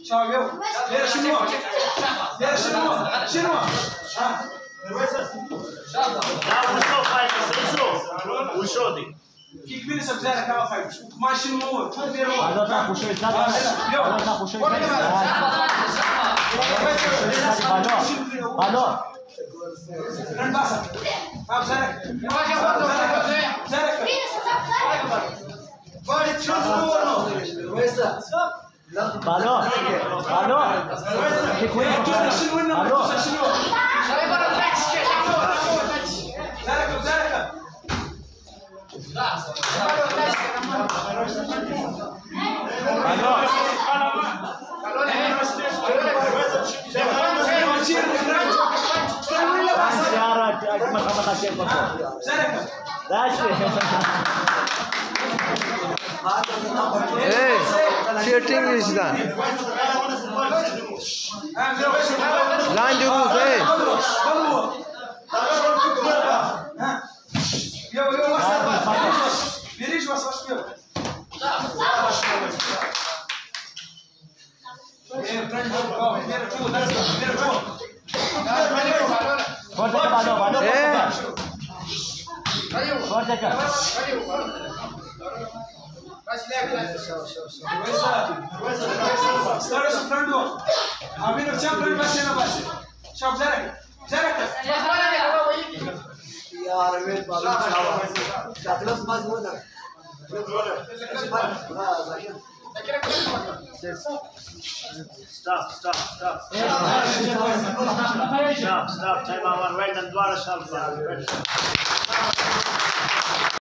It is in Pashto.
شاويو دير شنو دير شنو شنو ها وشودي كي كبير سبزالك ها فايف ما شنو فوق دير هذا تاخذ شوي زاد هذا تاخذ شوي بالو رنباسة ها بزارك بزارك فايت شو ويسا بالو بالو شنو بالو شنو بزارك بزارك Hey, cheating is done. Line the roof, hey. Берись вас ваш пел. Старайся фронту. А мы на всем фронте басе на басе. Шап зарек. Зарек. यार वेट बाबू शाबाश मजबूत है Stop. Time out. Right and 12 shots.